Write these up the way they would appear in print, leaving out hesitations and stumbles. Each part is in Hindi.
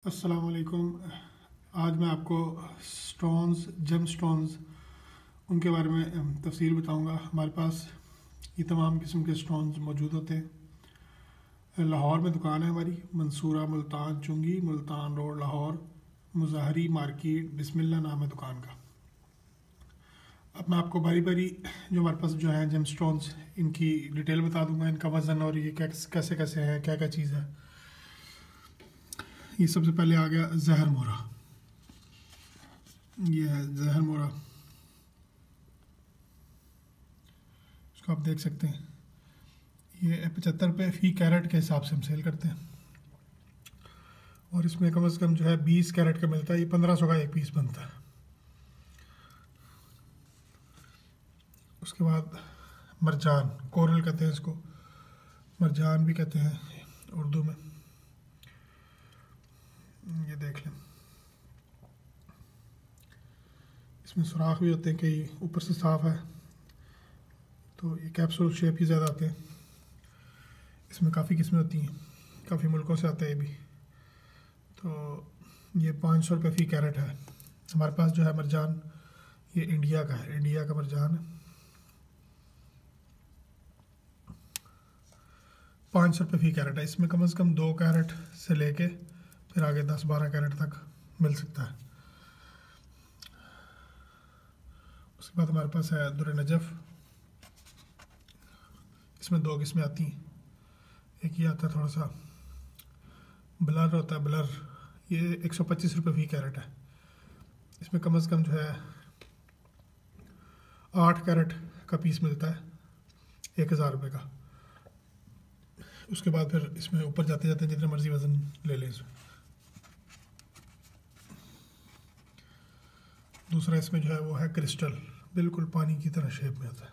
अस्सलाम वालेकुम। आज मैं आपको जेम स्टोन्स उनके बारे में तफसील बताऊंगा। हमारे पास ये तमाम किस्म के स्टोन्स मौजूद होते हैं। लाहौर में दुकान है हमारी, मंसूरा मुल्तान चुंगी, मुल्तान रोड लाहौर, मुज़ाहरी मार्केट, बिस्मिल्लाह नाम है दुकान का। अब मैं आपको बारी बारी जो हमारे पास जो है जेम स्टोन्स, इनकी डिटेल बता दूंगा, इनका वज़न और ये कैसे कैसे हैं, क्या क्या चीज़ है। ये सबसे पहले आ गया जहर मोरा। ये है जहर मोरा, इसको आप देख सकते हैं। ये 75 रुपये फ़ी कैरेट के हिसाब से हम सेल करते हैं और इसमें कम से कम जो है 20 कैरेट का मिलता है। ये 1500 का एक पीस बनता है। उसके बाद मरजान, कोरल कहते हैं इसको, मरजान भी कहते हैं उर्दू में। ये देख लें, इसमें सुराख भी होते हैं, कई ऊपर से साफ़ है, तो ये कैप्सूल शेप ही ज़्यादा आते हैं। इसमें काफ़ी किस्में होती हैं, काफ़ी मुल्कों से आता है ये भी। तो ये 500 रुपये फ़ी कैरेट है। हमारे पास जो है मरजान, ये इंडिया का है, इंडिया का मरजान है। 500 रुपये फ़ी कैरेट है। इसमें कम से कम 2 कैरेट से लेके फिर आगे 10-12 कैरेट तक मिल सकता है। उसके बाद हमारे पास है दुर्र नजफ़। इसमें 2 किस्में आती हैं। एक ये आता है थोड़ा सा ब्लर होता है, ब्लर। ये 125 रुपये फ़ी कैरेट है। इसमें कम से कम जो है 8 कैरेट का पीस मिलता है, 1000 रुपये का। उसके बाद फिर इसमें ऊपर जाते जाते जितने मर्ज़ी वज़न ले लें इसमें। दूसरा इसमें जो है वो है क्रिस्टल, बिल्कुल पानी की तरह शेप में आता है।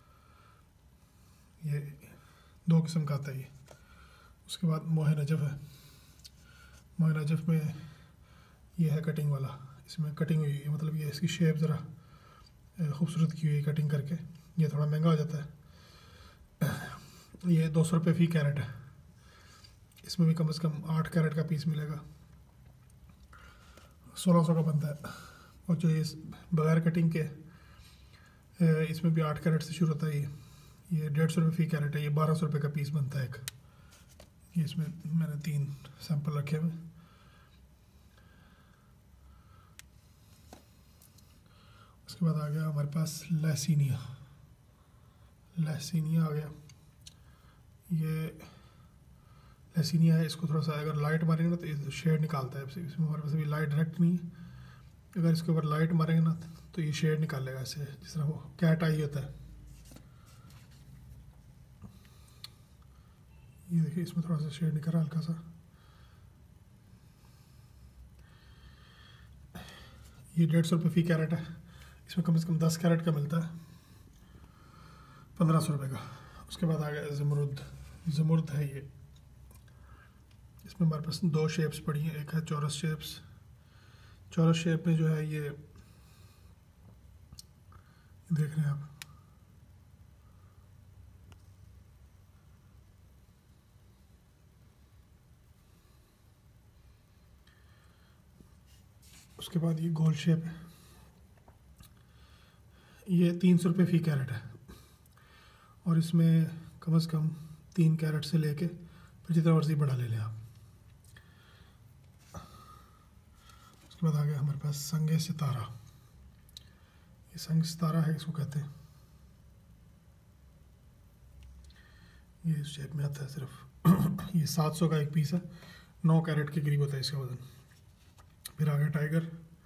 ये 2 किस्म का आता है ये। उसके बाद मोहे नजफ़ है। मोहे नजफ़ में ये है कटिंग वाला, इसमें कटिंग हुई है, मतलब ये इसकी शेप ज़रा खूबसूरत की हुई कटिंग करके। ये थोड़ा महंगा हो जाता है। ये 200 रुपये फ़ी कैरेट है। इसमें भी कम से कम 8 कैरेट का पीस मिलेगा, 1600 का बनता है। और जो ये बग़ैर कटिंग के, इसमें भी 8 कैरेट से शुरू होता है। ये 150 रुपये फ़ी कैरेट है। ये 1200 रुपये का पीस बनता है एक। ये इसमें मैंने 3 सैंपल रखे हुए। उसके बाद आ गया हमारे पास लहसीनिया। लहसीनिया आ गया। ये लहसीनिया है, इसको थोड़ा सा अगर लाइट मारेंगे ना तो ये शेड निकालता है। इसमें हमारे पास अभी लाइट डायरेक्ट नहीं है। अगर इसके ऊपर लाइट मारेंगे ना तो ये शेड निकालेगा, ऐसे जिस तरह वो कैट आई होता है। ये देखिए, इसमें थोड़ा सा शेड निकल रहा है हल्का सा। ये 150 रुपये फ़ी कैरेट है। इसमें कम से कम 10 कैरेट का मिलता है, 1500 रुपये का। उसके बाद आ गया ज़मरुद। ज़मरुद है ये। इसमें हमारे पास 2 शेप्स पड़ी हैं। एक है चौरस शेप्स। चौरस शेप में जो है ये देख रहे हैं आप। उसके बाद ये गोल शेप है। ये 300 रुपये फ़ी कैरेट है और इसमें कम से कम 3 कैरेट से लेके फिर जितना मर्जी बड़ा ले लें आप। उसके बाद आ गया हमारे पास संगे सितारा। ये संग सितारा है, इसको कहते हैं। ये इस शेप में आता है सिर्फ। ये 700 का एक पीस है, 9 कैरेट के करीब होता है इसका वज़न। फिर आ गया टाइगर।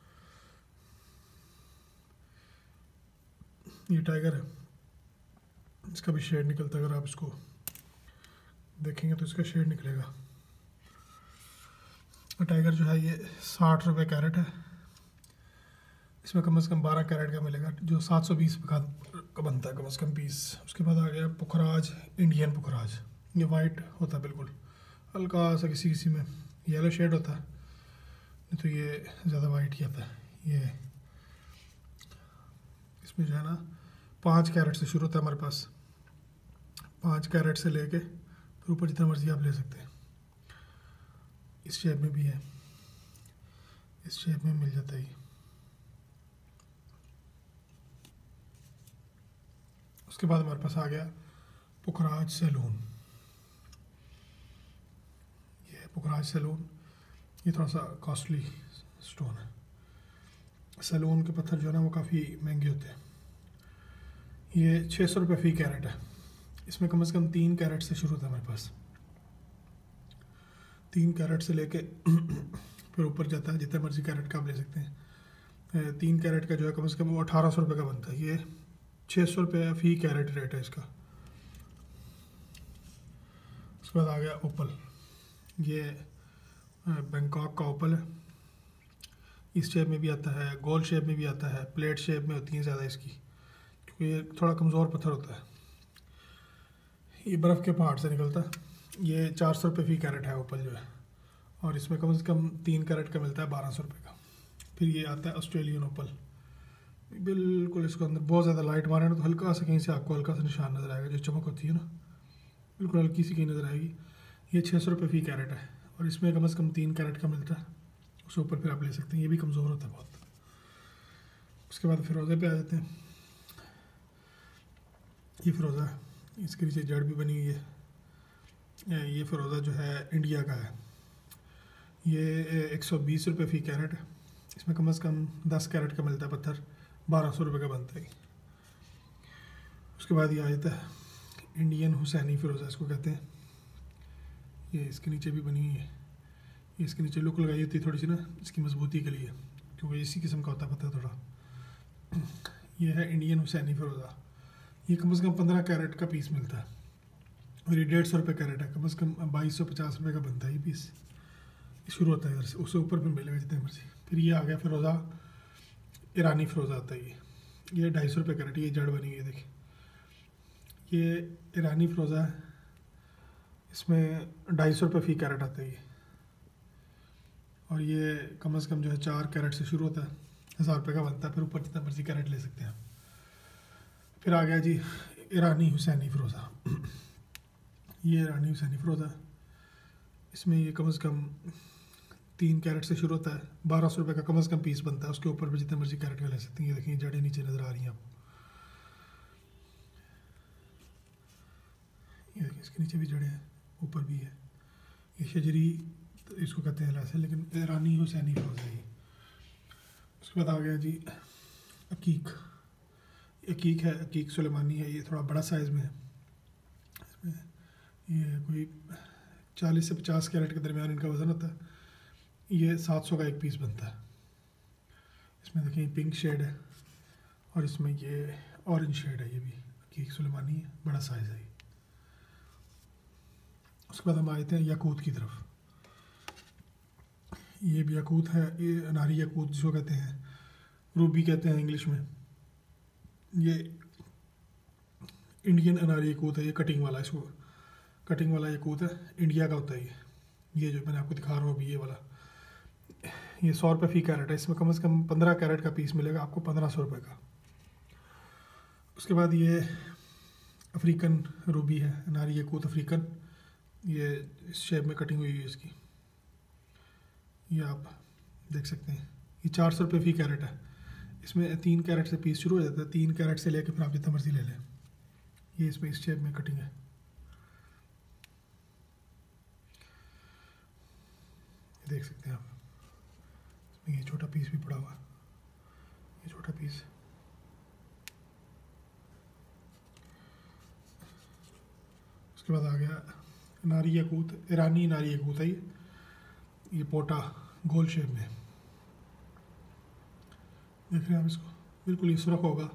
ये टाइगर है, इसका भी शेड निकलता है। अगर आप इसको देखेंगे तो इसका शेड निकलेगा। टाइगर जो है ये 60 रुपये कैरेट है। इसमें कम से कम 12 कैरेट का मिलेगा, जो 720 का बनता है कम से कम पीस। उसके बाद आ गया पुखराज, इंडियन पुखराज। ये वाइट होता है बिल्कुल, हल्का सा किसी किसी में येलो शेड होता है, नहीं तो ये ज़्यादा वाइट ही आता है। ये इसमें जो है ना 5 कैरेट से शुरू होता है हमारे पास। 5 कैरेट से लेके फिर ऊपर जितना मर्जी आप ले सकते हैं। इस शेप में भी है। इस शेप में मिल जाता है ये। उसके बाद हमारे पास आ गया पुखराज सैलून। ये पुखराज सैलून, ये थोड़ा सा कॉस्टली स्टोन है। सैलून के पत्थर जो है ना वो काफ़ी महंगे होते हैं। ये 600 रुपये फ़ी कैरेट है। इसमें कम से कम 3 कैरेट से शुरू होता है हमारे पास। 3 कैरेट से लेके फिर ऊपर जाता है, जितने मर्जी कैरेट का आप ले सकते हैं। 3 कैरेट का जो है कम से कम वो 1800 रुपये का बनता है। ये 600 रुपये फ़ी कैरेट रेट है इसका। उसके बाद आ गया ओपल। ये बैंकॉक का ओपल है। इस शेप में भी आता है, गोल शेप में भी आता है, प्लेट शेप में होती है ज़्यादा इसकी, क्योंकि ये थोड़ा कमज़ोर पत्थर होता है। ये बर्फ़ के पहाड़ से निकलता है। ये 400 रुपये फ़ी कैरेट है ओपल जो है, और इसमें कम से कम 3 कैरेट का मिलता है 1200 रुपये का। फिर ये आता है ऑस्ट्रेलियन ओपल। बिल्कुल इसको अंदर बहुत ज़्यादा लाइट मारे ना तो हल्का सा कहीं से आपको हल्का सा निशान नज़र आएगा, जो चमक होती है ना, बिल्कुल हल्की सी कहीं नज़र आएगी। ये 600 रुपये फ़ी कैरेट है, और इसमें कम से कम 3 कैरेट का मिलता है। उसके ऊपर फिर आप ले सकते हैं, ये भी कमज़ोर होता है बहुत। उसके बाद फिरोज़े पे आ जाते हैं। ये फिरोज़ा है, इसके नीचे जड़ भी बनी हुई है। ये फिरोज़ा जो है इंडिया का है। ये 120 रुपये फ़ी कैरेट है। इसमें कम से कम 10 कैरेट का मिलता है पत्थर, 1200 रुपये का बनता है। उसके बाद ये आ जाता है इंडियन हुसैनी फिरोज़ा, इसको कहते हैं। ये इसके नीचे भी बनी हुई है। ये इसके नीचे लुक लगाई होती है थोड़ी सी ना, इसकी मजबूती के लिए, क्योंकि इसी किस्म का होता है पत्थर थोड़ा। ये है इंडियन हुसैनी फिरोज़ा। ये कम से कम 15 कैरेट का पीस मिलता है, और ये 150 रुपये कैरेट है। कम से कम 2250 रुपये का बनता है ये पीस। शुरू होता है इधर से, उससे ऊपर भी मिलेगा जितने मर्जी। फिर ये आ गया फिरोज़ा, ईरानी फिरोज़ा आता है ये 250 रुपये कैरेट। ये जड़ बनी हुई है देखिए, ये ईरानी फिरोज़ा है। इसमें 250 रुपये फ़ी कैरेट आता है ये, और ये कम से कम जो है 4 कैरेट से शुरू होता है, 1000 रुपये का बनता है। फिर ऊपर जितना मर्जी कैरेट ले सकते हैं। फिर आ गया जी ईरानी हुसैनी फिरोज़ा। ये ईरानी हुसैनी फिरोज़ा, इसमें ये कम से कम 3 कैरेट से शुरू होता है, 1200 रुपये का कम से कम पीस बनता है। उसके ऊपर भी जितने मर्जी कैरेट का ले सकते हैं। ये देखिए जड़ें नीचे नज़र आ रही हैं आपको, ये देखिए इसके नीचे भी जड़ें हैं, ऊपर भी है। ये शजरी इसको कहते हैं ऐसे, लेकिन ईरानी हुसैनी फिरोज़ा है। उसके बाद आ गया जी अकीक। अकीक है, अकीक सुलेमानी है। ये थोड़ा बड़ा साइज़ में है। इसमें ये कोई 40 से 50 कैरेट के दरमियान इनका वज़न होता है। ये 700 का एक पीस बनता है। इसमें देखिए पिंक शेड है, और इसमें ये ऑरेंज शेड है। ये भी अकीक सुलेमानी है, बड़ा साइज़ है ये। उसके बाद हम आए थे याकूत की तरफ। ये भी याकूत है, ये अनारी याकूत जिसको कहते हैं, रूबी कहते हैं इंग्लिश में। ये इंडियन अनारी याकूत है। ये कटिंग वाला, इसको कटिंग वाला याकूत है, इंडिया का होता है ये जो मैंने आपको दिखा रहा हूँ अभी ये वाला। ये 100 रुपये फ़ी कैरेट है। इसमें कम से कम 15 कैरेट का पीस मिलेगा आपको 1500 रुपये का। उसके बाद ये अफ्रीकन रूबी है, अनारी याकूत अफ्रीकन। ये इस शेप में कटिंग हुई है इसकी, ये आप देख सकते हैं। ये 400 रुपये फ़ी कैरेट है। इसमें 3 कैरेट से पीस शुरू हो जाता है। 3 कैरेट से लेकर फिर आप जितना मर्जी ले लें। ये इसमें इस शेप में कटिंग है, ये देख सकते हैं आप। इसमें ये छोटा पीस भी पड़ा हुआ है, ये छोटा पीस। उसके बाद आ गया नारी याकूत, ईरानी नारी याकूत है ये पोटा गोल शेप में। देख रहे हैं आप इसको, बिल्कुल ये सुरख होगा।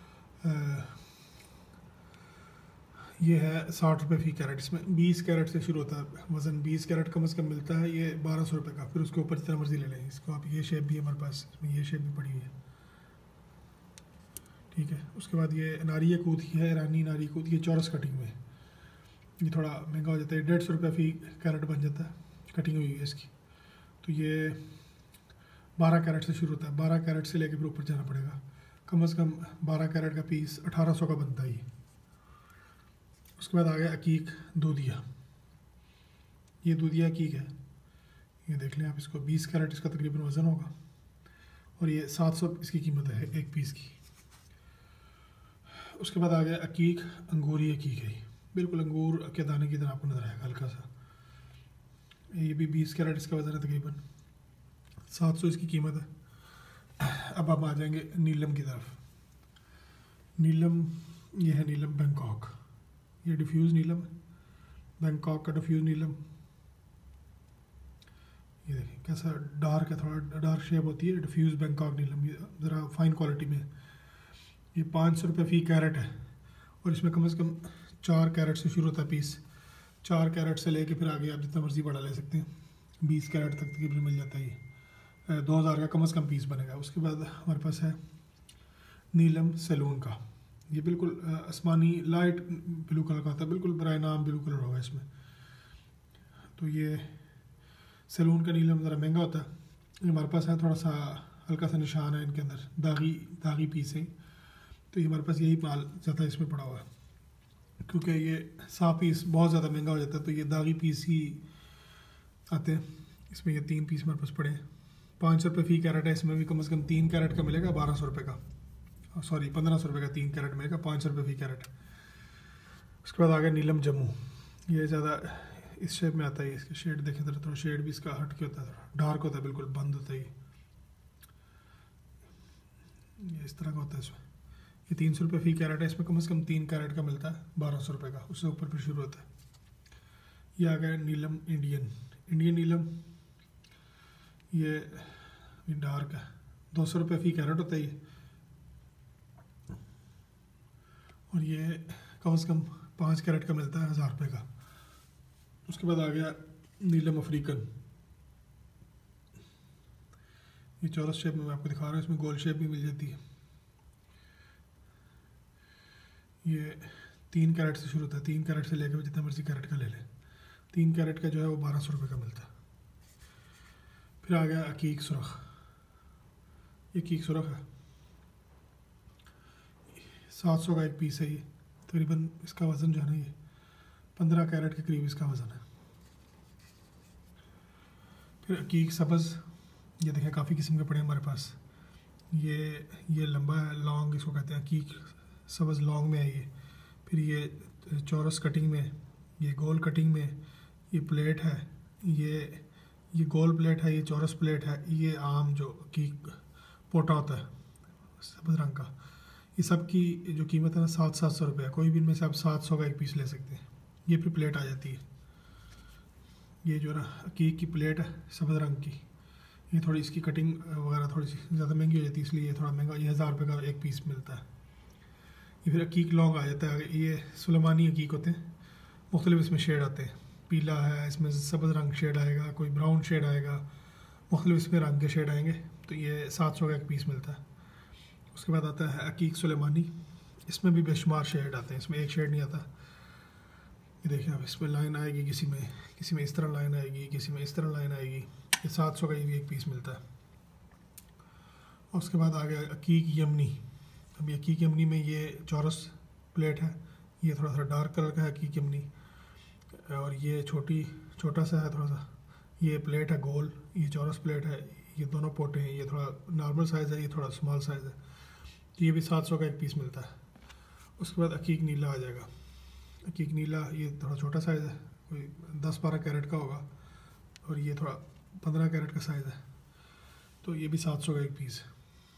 ये है 60 रुपये फ़ी कैरेट। इसमें 20 कैरेट से शुरू होता है वज़न, 20 कैरेट कम से कम मिलता है। ये 1200 रुपये का। फिर उसके ऊपर जितना मर्जी ले लें इसको आप। ये शेप भी है हमारे पास, इसमें ये शेप भी पड़ी हुई है, ठीक है। उसके बाद ये नारी याकूत ही है, ईरानी नारी याकूत। ये चौरस कटिंग में, ये थोड़ा महंगा हो जाता है। 150 रुपये फ़ी कैरेट बन जाता है, कटिंग हुई है इसकी। तो ये 12 कैरेट से शुरू होता है। 12 कैरेट से लेकर फिर ऊपर जाना पड़ेगा। कम से कम 12 कैरेट का पीस 1800 का बनता है ये। उसके बाद आ गया अकीक दूधिया। ये दूधिया अकीक है। ये देख लें आप इसको, 20 कैरेट इसका तकरीबन वज़न होगा और ये 700 इसकी कीमत है एक पीस की। उसके बाद आ गया अकीक, अंगूरी अकीक है, बिल्कुल अंगूर के दाने की तरह आपको नज़र आएगा हल्का सा। ये भी 20 कैरेट इसका वज़न है, तकरीबन 700 इसकी कीमत है। अब आप आ जाएंगे नीलम की तरफ। नीलम, ये है नीलम बैंकॉक, ये डिफ्यूज़ नीलम है, बैंकॉक का डिफ्यूज़ नीलम। ये देखें कैसा डार्क है, थोड़ा डार्क शेप होती है, डिफ्यूज़ बैंकॉक नीलम, ये ज़रा फाइन क्वालिटी में। ये 500 रुपये फ़ी कैरेट है और इसमें कम से कम 4 कैरेट से शुरू होता है पीस। 4 कैरेट से लेके फिर आगे आप जितना मर्ज़ी बड़ा ले सकते हैं, 20 कैरेट तक तकरीबन मिल जाता है। ये 2000 का कम से कम पीस बनेगा। उसके बाद हमारे पास है नीलम सैलून का, ये बिल्कुल आसमानी लाइट ब्लू कलर का होता है, बिल्कुल बराए नाम ब्लू कलर होगा इसमें। तो ये सैलून का नीलम ज़रा महंगा होता है। ये हमारे पास है, थोड़ा सा हल्का सा निशान है इनके अंदर, दागी पीस है। तो ये हमारे पास यही माल ज़्यादा इसमें पड़ा हुआ है, क्योंकि ये साफ पीस बहुत ज़्यादा महंगा हो जाता है, तो ये दागी पीस ही आते हैं। इसमें ये 3 पीस हमारे पास पड़े हैं। 500 रुपये फ़ी कैरेट है, इसमें भी कम से कम 3 कैरेट का मिलेगा, 1200 रुपये का, सॉरी 1500 रुपये का 3 कैरेट मिलेगा, 500 रुपये फ़ी कैरेट। उसके बाद आ गया नीलम जम्मू, ये ज़्यादा इस शेप में आता है। इसके शेड देखें जरा, थोड़ा शेड भी इसका हट के होता है, थोड़ा डार्क होता है, बिल्कुल बंद होता है। ये इस तरह का होता है। इसमें ये 300 रुपये फ़ी कैरेट है, इसमें कम से कम 3 कैरेट का मिलता है, 1200 रुपये का, उससे ऊपर फिर शुरू होता है। ये आ गया नीलम इंडियन नीलम, ये डार्क है, 200 रुपये फ़ी कैरेट होता है ये, और ये कम से कम 5 कैरेट का मिलता है, 1000 रुपये का। उसके बाद आ गया नीलम अफ्रीकन, ये चौरस शेप में मैं आपको दिखा रहा हूँ, इसमें गोल शेप भी मिल जाती है। ये 3 कैरेट से शुरू होता है, 3 कैरेट से लेकर जितना मर्जी कैरेट का ले लें। 3 कैरेट का जो है वो 1200 रुपये का मिलता है। फिर आ गया अकीक सुरख, ये अकीक सुरख है, 700 का एक पीस है। ये तकरीबन इसका वज़न जो है ना, ये 15 कैरेट के करीब इसका वज़न है। फिर अकीक सब्ज़, ये देखें काफ़ी किस्म के पड़े हैं हमारे पास। ये लंबा है, लॉन्ग इसको कहते हैं, अकीक सब्ज़ लॉन्ग में है ये। फिर ये चौरस कटिंग में, ये गोल कटिंग में, ये प्लेट है, ये गोल प्लेट है, ये चौरस प्लेट है, ये आम जो अकीक पोटा होता है सब्ज़ रंग का। ये सब की जो कीमत है ना 700 रुपये है, कोई भी इनमें से आप 700 का एक पीस ले सकते हैं। ये फिर प्लेट आ जाती है, ये जो ना अकीक की प्लेट है सब्ज़ रंग की, ये थोड़ी इसकी कटिंग वगैरह थोड़ी सी ज़्यादा महंगी हो जाती है, इसलिए ये थोड़ा महंगा, ये 1000 रुपये का एक पीस मिलता है। ये फिर अकीक लॉन्ग आ जाता है, ये सुलेमानी अकीक होते हैं, मुख्तलिफ इसमें शेड आते हैं, पीला है, इसमें सब्ज़ रंग शेड आएगा, कोई ब्राउन शेड आएगा, मुख्तलिफ इसमें रंग के शेड आएंगे। तो ये 700 का एक पीस मिलता है। उसके बाद आता है अकीक सुलेमानी, इसमें भी बेशुमार शेड आते हैं, इसमें एक शेड नहीं आता। ये देखिए आप, इसमें लाइन आएगी, किसी में इस तरह लाइन आएगी, किसी में इस तरह लाइन आएगी। ये 700 का भी एक पीस मिलता है। और उसके बाद आ गया अकीक यमनी। अब ये अकीक यमनी में ये चौरस प्लेट है, ये थोड़ा सा डार्क कलर का है अकीक यमनी, और ये छोटा सा है थोड़ा सा। ये प्लेट है गोल, ये चौरस प्लेट है, ये दोनों पोटे हैं, ये थोड़ा नॉर्मल साइज़ है, ये थोड़ा स्मॉल साइज़ है। तो ये भी 700 का एक पीस मिलता है। उसके बाद अकीक नीला आ जाएगा। अकीक नीला ये थोड़ा छोटा साइज़ है, कोई 10-12 कैरेट का होगा, और ये थोड़ा 15 कैरेट का साइज़ है, तो ये भी 700 का एक पीस है।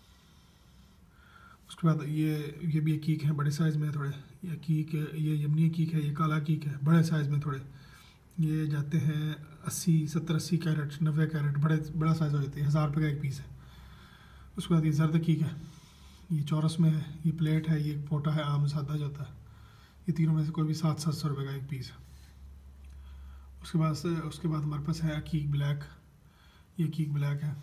उसके बाद ये भी अकीक है बड़े साइज़ में थोड़े, ये अकीक ये यमनी अकीक है, ये काला अकीक है, बड़े साइज़ में थोड़े, ये जाते हैं 70-80 कैरेट, 90 कैरेट, बड़ा साइज़ हो जाती है, 1000 रुपये का एक पीस है। उसके बाद ये जर्द अकीक है, ये चौरस में है, ये प्लेट है, ये पोटा है, आम सादा जो होता है। ये तीनों में से कोई भी 700-700 रुपये का एक पीस है। उसके बाद हमारे पास है अकीक ब्लैक, ये अकीक ब्लैक है,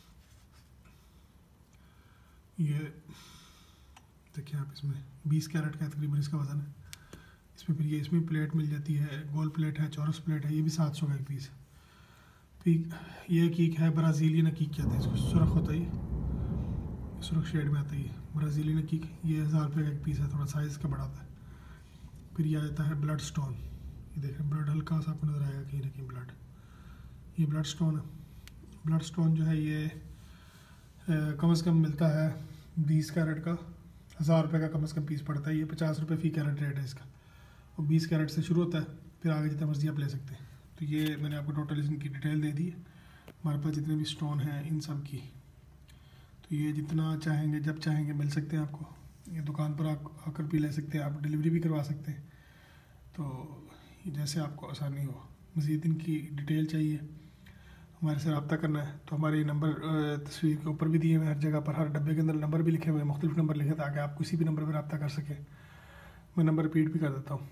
ये देखिए आप, इसमें 20 कैरेट का तकरीबन इसका वज़न है। इसमें फिर इसमें प्लेट मिल जाती है, गोल प्लेट है, चौरस प्लेट है, ये भी 700 का एक पीस है। फिर ये अकीक है ब्राज़ीलियन अकीक कहते हैं इसको, सुरख होता है, सुरख शेड में आता है, ये ब्राज़ीलियन अकीक, ये 1000 रुपये का एक पीस है, थोड़ा साइज़ का बड़ा आता है। फिर ये आता है ब्लड स्टोन, ये देखें ब्लड हल्का सा आपको नज़र आएगा कहीं ना कहीं ब्लड, ये ब्लड स्टोन है। ब्लड स्टोन जो है ये कम से कम मिलता है 20 कैरेट का, 1000 रुपये का कम से कम पीस पड़ता है। ये 50 रुपये फ़ी कैरेट रेट है इसका, और 20 कैरेट से शुरू होता है, फिर आगे जितना मर्जी आप ले सकते हैं। तो ये मैंने आपको टोटल इनकी डिटेल दे दी है, हमारे पास जितने भी स्टोन हैं इन सब की। तो ये जितना चाहेंगे जब चाहेंगे मिल सकते हैं आपको, ये दुकान पर आप आकर भी ले सकते हैं, आप डिलीवरी भी करवा सकते हैं। तो जैसे आपको आसानी हो। मज़ीद इनकी डिटेल चाहिए, हमारे से रब्ता करना है तो हमारे नंबर तस्वीर के ऊपर भी दिए हुए हैं, हर जगह पर, हर डब्बे के अंदर नंबर भी लिखे हुए हैं, मुख्तलिफ नंबर लिखे ताकि आप किसी भी नंबर पर रब्ता कर सकें। मैं नंबर रिपीट भी कर देता हूँ,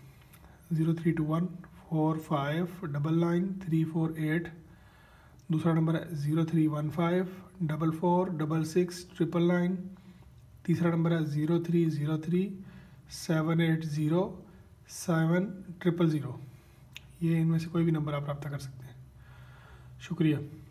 032145999348। दूसरा नंबर है 0315446699। तीसरा नंबर है 0303780700। ये इनमें से कोई भी नंबर आप रब्ता कर सकते हैं। शुक्रिया।